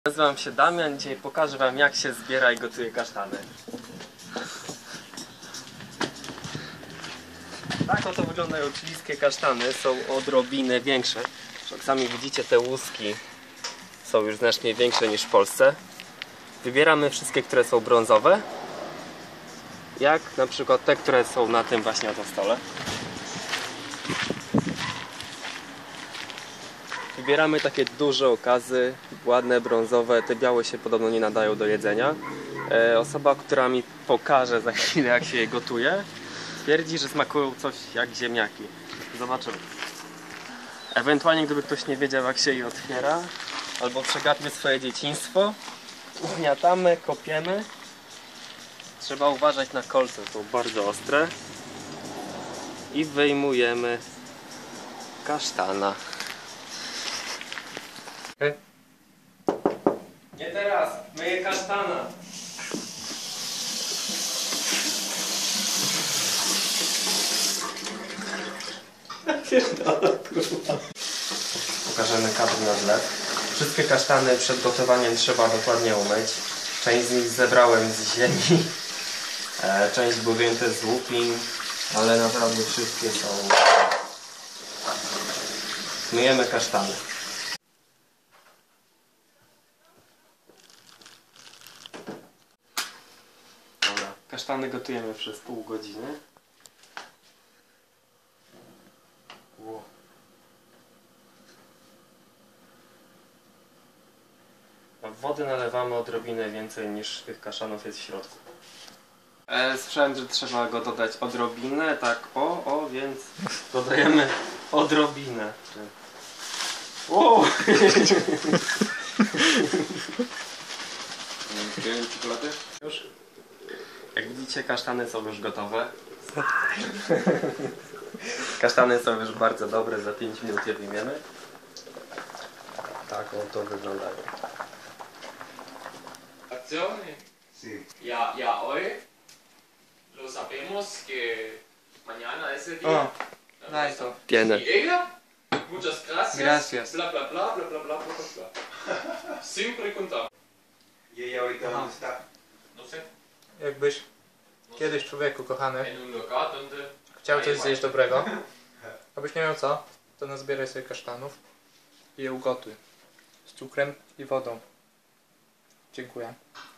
Nazywam się Damian, dzisiaj pokażę wam, jak się zbiera i gotuje kasztany. Tak oto wyglądają chilijskie kasztany, są odrobinę większe. Jak sami widzicie, te łuski są już znacznie większe niż w Polsce. Wybieramy wszystkie, które są brązowe, jak na przykład te, które są na tym właśnie oto stole. Wybieramy takie duże okazy, ładne, brązowe, te białe się podobno nie nadają do jedzenia. Osoba, która mi pokaże za chwilę, jak się je gotuje, twierdzi, że smakują coś jak ziemniaki. Zobaczymy. Ewentualnie gdyby ktoś nie wiedział, jak się je otwiera, albo przegapie swoje dzieciństwo, ugniatamy, kopiemy. Trzeba uważać na kolce, są bardzo ostre. I wyjmujemy kasztana. Nie teraz, myję kasztana. Pokażemy kadr na zlew. Wszystkie kasztany przed gotowaniem trzeba dokładnie umyć. Część z nich zebrałem z ziemi. Część były wyjęte z łupin, ale naprawdę wszystkie są. Myjemy kasztany. Kasztany gotujemy przez pół godziny. Wow. Wody nalewamy odrobinę więcej niż tych kaszanów jest w środku. Słyszałem, że trzeba go dodać odrobinę, tak więc dodajemy odrobinę. Wow. Czekolady? Już? Jak widzicie, kasztany są już gotowe. Kasztany są już bardzo dobre, za 5 minut je wyjmiemy. Tak oto wyglądają. Azioni? Sí. Ya hoy lo sabemos que mañana es el día. Daj to. Tiene. Y ella, muchas gracias. Gracias. Bla bla bla bla bla bla bla bla. Siempre contamos. ¿Y ella ahorita dónde está? No sé. Jakbyś kiedyś, człowieku kochany, En un lugar donde chciał coś zjeść dobrego, abyś nie miał co, to nazbieraj sobie kasztanów i je ugotuj z cukrem i wodą. Dziękuję.